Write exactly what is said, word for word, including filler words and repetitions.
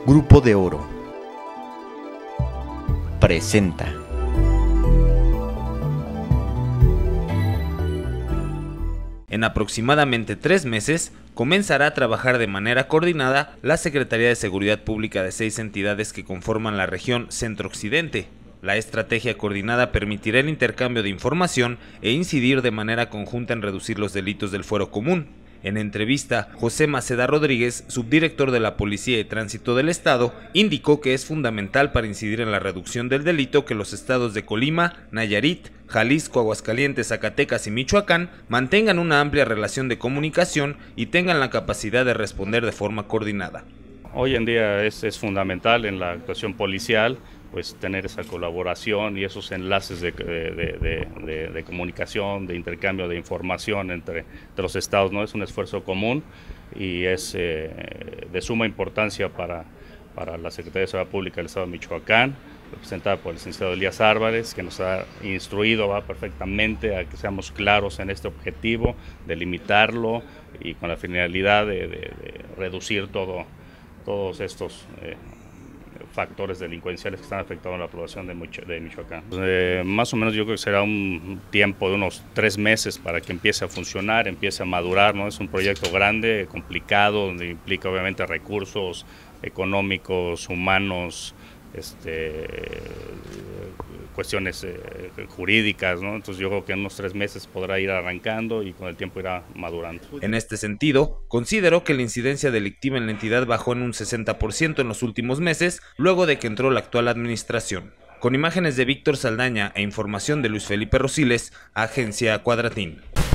Grupo de Oro presenta. En aproximadamente tres meses, comenzará a trabajar de manera coordinada la Secretaría de Seguridad Pública de seis entidades que conforman la región Centro-Occidente. La estrategia coordinada permitirá el intercambio de información e incidir de manera conjunta en reducir los delitos del fuero común. En entrevista, José Maceda Rodríguez, subdirector de la Policía y Tránsito del Estado, indicó que es fundamental para incidir en la reducción del delito que los estados de Colima, Nayarit, Jalisco, Aguascalientes, Zacatecas y Michoacán mantengan una amplia relación de comunicación y tengan la capacidad de responder de forma coordinada. Hoy en día es, es fundamental en la actuación policial pues tener esa colaboración y esos enlaces de, de, de, de, de comunicación, de intercambio de información entre, entre los estados, ¿no? Es un esfuerzo común y es eh, de suma importancia para, para la Secretaría de Seguridad Pública del Estado de Michoacán, representada por el licenciado Elías Álvarez, que nos ha instruido va perfectamente a que seamos claros en este objetivo, de limitarlo y con la finalidad de, de, de reducir todo, todos estos eh, factores delincuenciales que están afectando la población de, Micho de Michoacán. Eh, más o menos yo creo que será un tiempo de unos tres meses para que empiece a funcionar, empiece a madurar, ¿no? Es un proyecto grande, complicado, donde implica obviamente recursos económicos, humanos, este, cuestiones eh, jurídicas, ¿no? Entonces yo creo que en unos tres meses podrá ir arrancando y con el tiempo irá madurando. En este sentido, consideró que la incidencia delictiva en la entidad bajó en un sesenta por ciento en los últimos meses, luego de que entró la actual administración. Con imágenes de Víctor Saldaña e información de Luis Felipe Rosiles, Agencia Cuadratín.